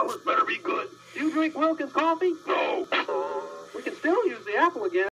Well, this better be good. Do you drink Bilnkers coffee? No. We can still use the apple again.